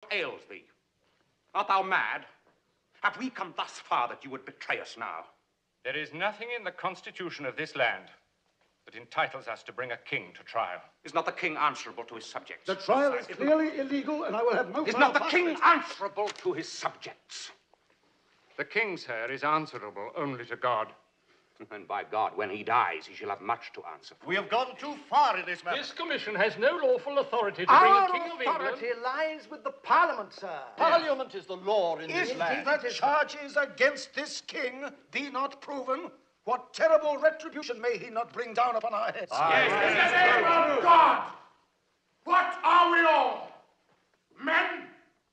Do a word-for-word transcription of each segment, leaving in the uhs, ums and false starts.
ails thee? Art thou mad? Have we come thus far that you would betray us now? There is nothing in the constitution of this land that entitles us to bring a king to trial. Is not the king answerable to his subjects? The trial is clearly illegal, and I will have no... Is not the king answerable to his subjects? The king, sir, is answerable only to God. And by God, when he dies, he shall have much to answer for. We have gone too far in this matter. This commission has no lawful authority to Our bring a king of England. authority lies with the Parliament, sir. Parliament is the law in Is this land. that The is- charges against this king be not proven, what terrible retribution may he not bring down upon our heads? Yes, in the name of God, what are we all? Men?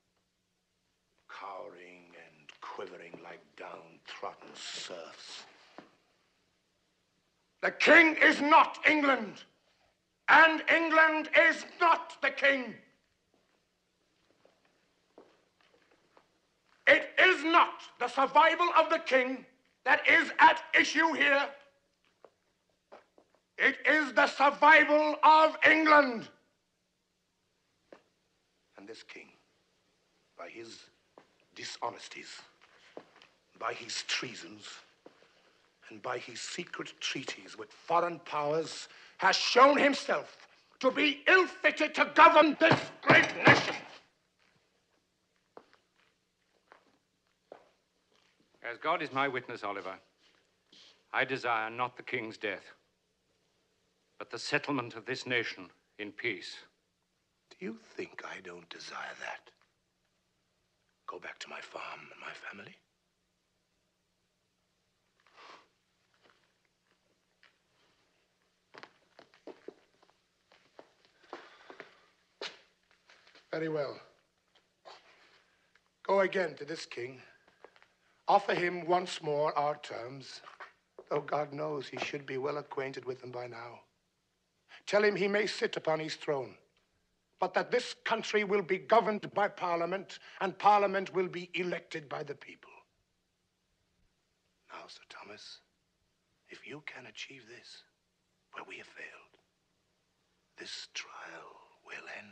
Cowering and quivering like downtrodden serfs. The king is not England, and England is not the king. It is not the survival of the king that is at issue here. It is the survival of England. And this king, by his dishonesties, by his treasons, and by his secret treaties with foreign powers, has shown himself to be ill-fitted to govern this great nation. As God is my witness, Oliver, I desire not the king's death, but the settlement of this nation in peace. Do you think I don't desire that? Go back to my farm and my family? Very well. Go again to this king. Offer him once more our terms, though God knows he should be well acquainted with them by now. Tell him he may sit upon his throne, but that this country will be governed by Parliament, and Parliament will be elected by the people. Now, Sir Thomas, if you can achieve this, where we have failed, this trial will end.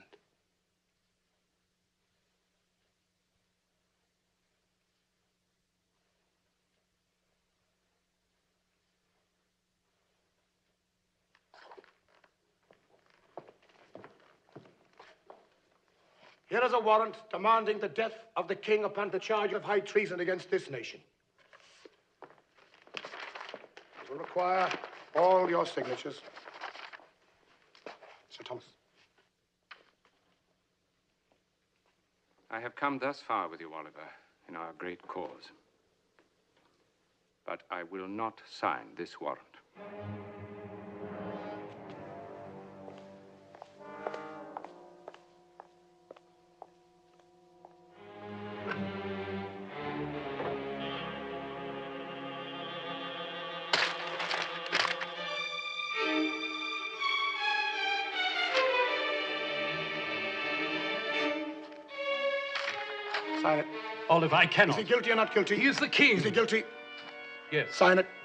Here is a warrant demanding the death of the king upon the charge of high treason against this nation. It will require all your signatures. Sir Thomas. I have come thus far with you, Oliver, in our great cause. But I will not sign this warrant. Sign it. Oliver, I cannot. Is he guilty or not guilty? He is the king. Is he guilty? Yes. Sign it.